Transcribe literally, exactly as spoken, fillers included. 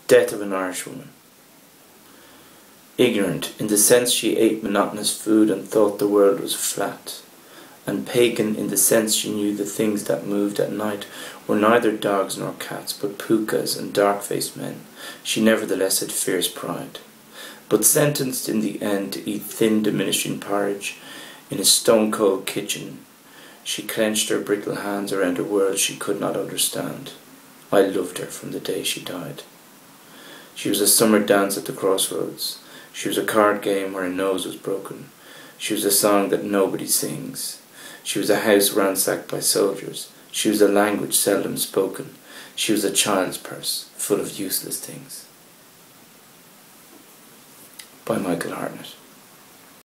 Death of an Irishwoman. Ignorant, in the sense she ate monotonous food and thought the world was flat, and pagan in the sense she knew the things that moved at night were neither dogs nor cats, but púcas and dark-faced men. She nevertheless had fierce pride, but sentenced in the end to eat thin diminishing porridge in a stone-cold kitchen, she clenched her brittle hands around a world she could not understand. I loved her from the day she died. She was a summer dance at the crossroads. She was a card game where a nose was broken. She was a song that nobody sings. She was a house ransacked by soldiers. She was a language seldom spoken. She was a child's purse full of useless things. By Michael Hartnett.